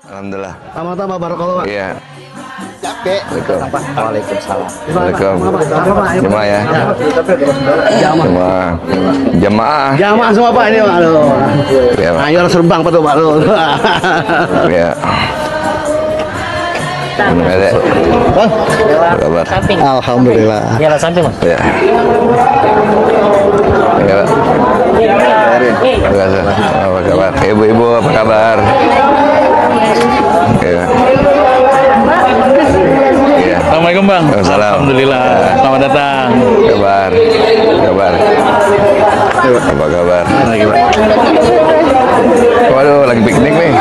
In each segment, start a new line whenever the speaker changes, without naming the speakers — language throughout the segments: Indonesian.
Alhamdulillah.
Sama-sama barakallah, Pak.
Iya.
Waalaikumsalam.
Waalaikumsalam. Jemaah ya. Jemaah.
Jamaah semua Pak ini Pak.
Iya, Pak.
Ayo serbang Pak tuh Pak.
Iya. Ada. Apa kabar?
Alhamdulillah.
Ya lah samping Mas.
Ya. Ya, Pak. Apa kabar? Ibu-ibu apa kabar? Ya. Iya.
Assalamualaikum Bang.
Waalaikumsalam.
Alhamdulillah. Selamat datang.
Kabar. Apa kabar?
Lagi Pak.
Waduh, lagi piknik nih.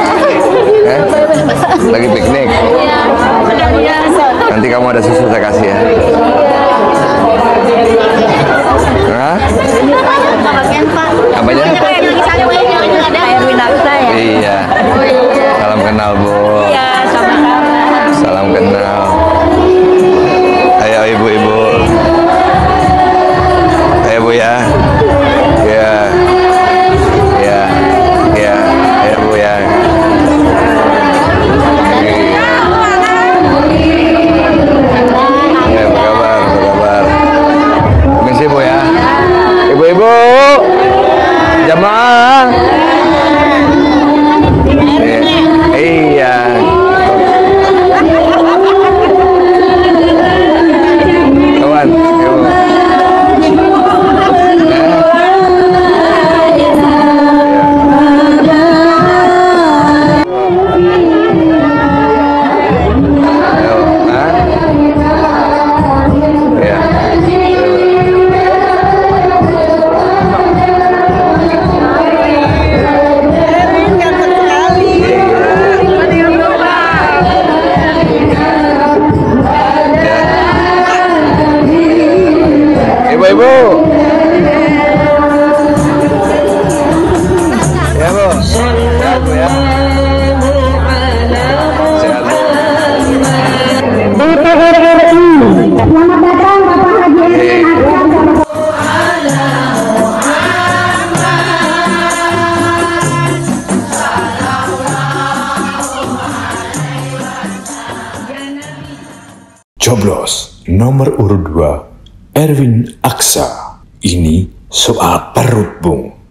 Lagi piknik. Nanti kamu ada susu saya kasih ya. Hah? Apanya? Iya. Salam kenal Bu. Salam kenal. Ayo ibu-ibu. Ayo Bu ya. Ya. Ya. Ya. Ayo Bu ya. Ya, apa kabar? Misi Bu ya. Ibu-ibu. Jamaah. Iya. Kawan, ibu-ibu. Ya Bu. Sehat Bu ya. Sehat Bu.
Selamat datang Bapak Haji.
Coblos nomor urut 2 Erwin Aksa. Ini soal perut, Bung.